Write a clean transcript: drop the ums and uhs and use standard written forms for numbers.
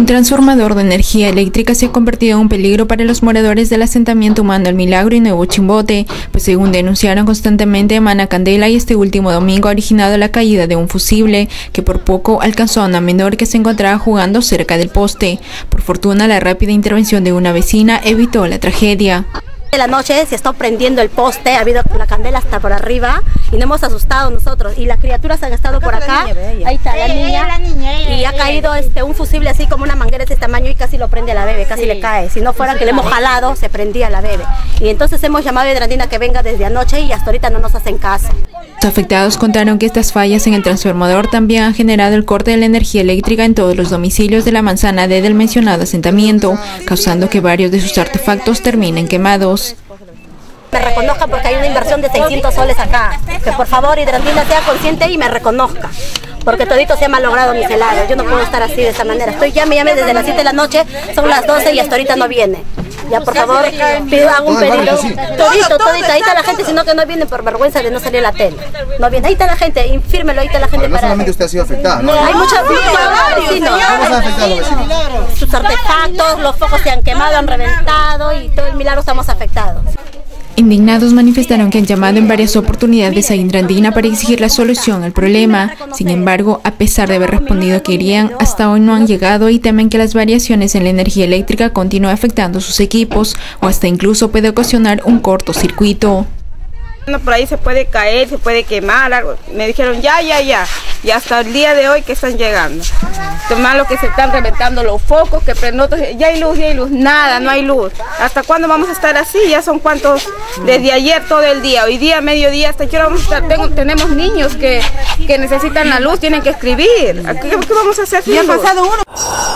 Un transformador de energía eléctrica se ha convertido en un peligro para los moradores del asentamiento humano El Milagro y Nuevo Chimbote, pues según denunciaron constantemente emana candela y este último domingo ha originado la caída de un fusible que por poco alcanzó a una menor que se encontraba jugando cerca del poste. Por fortuna, la rápida intervención de una vecina evitó la tragedia. De la noche se está prendiendo el poste, ha habido la candela hasta por arriba y nos hemos asustado nosotros y las criaturas han estado por acá. Ahí está la niña y ha caído un fusible así como una manguera de este tamaño y casi lo prende a la bebé, casi le cae. Si no fuera que le hemos jalado, se prendía la bebé. Y entonces hemos llamado a Hidrandina que venga desde anoche y hasta ahorita no nos hacen caso. Los afectados contaron que estas fallas en el transformador también han generado el corte de la energía eléctrica en todos los domicilios de la manzana D del mencionado asentamiento, causando que varios de sus artefactos terminen quemados. Me reconozca porque hay una inversión de 600 soles acá. Que por favor Hidrandina sea consciente y me reconozca. Porque todito se ha malogrado mis helados. Yo no puedo estar así de esta manera. Me llamé desde las 7 de la noche, son las 12 y hasta ahorita no viene. Ya por favor, hago un pedido. Todita, ahí está la gente, sino que no viene por vergüenza de no salir a la tele. No viene, ahí está la gente, infírmelo, ahí está la gente. No solamente usted ha sido afectada, ¿no? Hay muchos vecinos. ¿Cómo se han afectado los vecinos? Sus artefactos, los focos se han quemado, han reventado y todo el Milagro estamos afectados. Indignados manifestaron que han llamado en varias oportunidades a Hidrandina para exigir la solución al problema. Sin embargo, a pesar de haber respondido que irían, hasta hoy no han llegado y temen que las variaciones en la energía eléctrica continúen afectando sus equipos o hasta incluso puede ocasionar un cortocircuito. Por ahí se puede caer, se puede quemar, algo. Me dijeron ya, y hasta el día de hoy que están llegando. Lo malo que se están reventando los focos, que ya hay luz, nada, no hay luz. ¿Hasta cuándo vamos a estar así? Ya son cuántos, desde ayer todo el día, hoy día, mediodía, hasta aquí vamos a estar. Tenemos niños que necesitan la luz, tienen que escribir. ¿Qué vamos a hacer? Ya ha pasado uno.